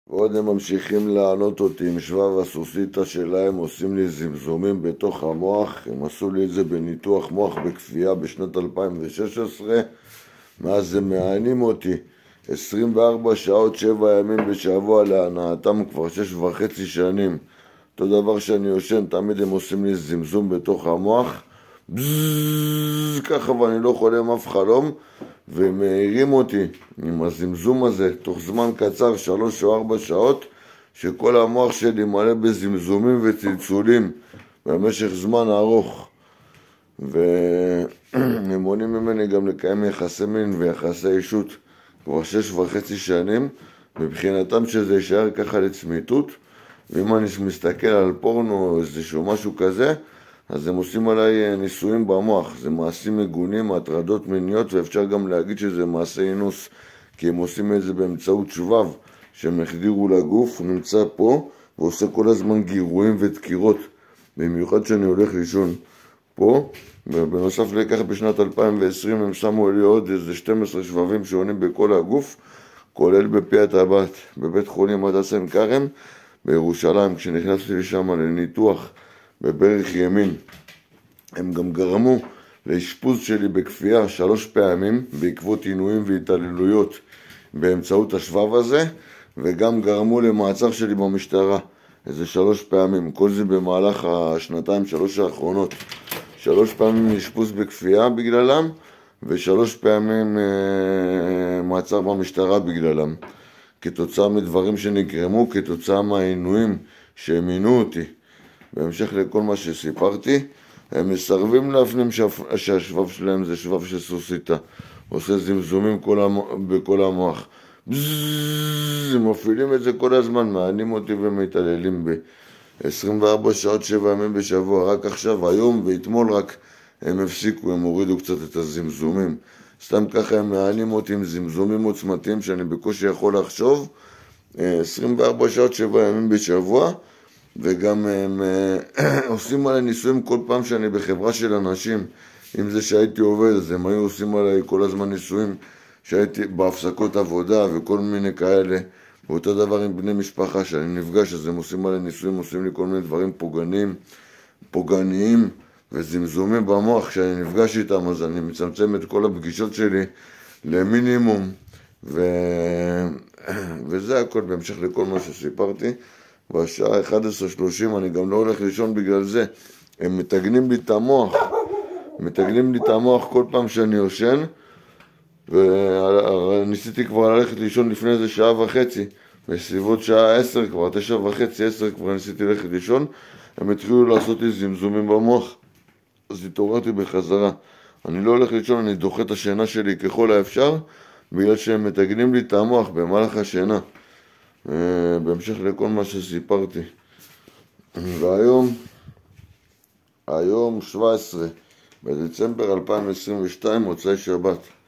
ועוד הם ממשיכים לענות אותי עם שבב הסוסיתא שלהם, עושים לי זמזומים בתוך המוח. הם עשו לי את זה בניתוח מוח בכפייה בשנת 2016. מאז הם מענים אותי 24 שעות 7 ימים בשבוע להנאתם כבר 6.5 שנים. אותו דבר שאני יושן, תמיד הם עושים לי זמזום בתוך המוח, בזזז, ככה, ואני לא חולם אף חלום, והם מעירים אותי עם הזמזום הזה תוך זמן קצר, 3 או 4 שעות, שכל המוח שלי מלא בזמזומים וצלצולים במשך זמן ארוך. והם מונעים ממני גם לקיים יחסי מין ויחסי אישות כבר 6.5 שנים, מבחינתם שזה יישאר ככה לצמיתות. ואם אני מסתכל על פורנו או איזשהו משהו כזה, אז הם עושים עליי ניסויים במוח. זה מעשים מגונים, הטרדות מיניות, ואפשר גם להגיד שזה מעשה אינוס, כי הם עושים את זה באמצעות שבב שהם החדירו לגוף. הוא נמצא פה ועושה כל הזמן גירויים ודקירות, במיוחד שאני הולך לישון פה. ובנוסף לכך, בשנת 2020 הם שמו לי עוד איזה 12 שבבים שעונים בכל הגוף, כולל בפי הטבעת בבית חולים הדסה עין כרם בירושלים. כשנכנסתי לשם לניתוח בברך ימין, הם גם גרמו לאשפוז שלי בכפייה 3 פעמים בעקבות עינויים והתעללויות באמצעות השבב הזה, וגם גרמו למעצר שלי במשטרה איזה 3 פעמים. כל זה במהלך 2-3 האחרונות. 3 פעמים אשפוז בכפייה בגללם, ו3 פעמים מעצר במשטרה בגללם, כתוצאה מדברים שנגרמו כתוצאה מהעינויים שהם עינו אותי. בהמשך לכל מה שסיפרתי, הם מסרבים להפנים שהשבב שלהם זה שבב של סוסיתא, עושה זמזומים בכל המוח, הם מפעילים את זה כל הזמן, מענים אותי ומתעללים בי 24 שעות 7 ימים בשבוע. רק עכשיו, היום ואתמול רק הם הפסיקו, הם הורידו קצת את הזמזומים. סתם ככה הם מענים אותי עם זמזומים עוצמתיים שאני בקושי יכול לחשוב 24 שעות 7 ימים בשבוע. וגם הם עושים עליי ניסויים כל פעם שאני בחברה של אנשים. אם זה שהייתי עובד, אז הם היו עושים עליי כל הזמן ניסויים שהייתי בהפסקות עבודה וכל מיני כאלה. ואותו דבר עם בני משפחה שאני נפגש, אז הם עושים עליי ניסויים, עושים לי כל מיני דברים פוגעניים וזמזומים במוח. כשאני נפגש איתם, אז אני מצמצם את כל הפגישות שלי למינימום, וזה הכל בהמשך לכל מה שסיפרתי. בשעה 11:30 אני גם לא הולך לישון בגלל זה. הם מתגנים לי את המוח כל פעם שאני יושן, וניסיתי כבר ללכת לישון לפני איזה 1.5 שעה, בסביבות שעה 10 כבר, 9:30, 10 כבר ניסיתי ללכת לישון. הם התחילו לעשות לי זמזומים במוח, אז התעוררתי בחזרה. אני לא הולך לישון, אני דוחה את השינה שלי ככל האפשר, בגלל שהם מתגנים לי את המוח במהלך השינה, בהמשך לכל מה שסיפרתי. והיום 17 בדצמבר 2022, מוצאי שבת.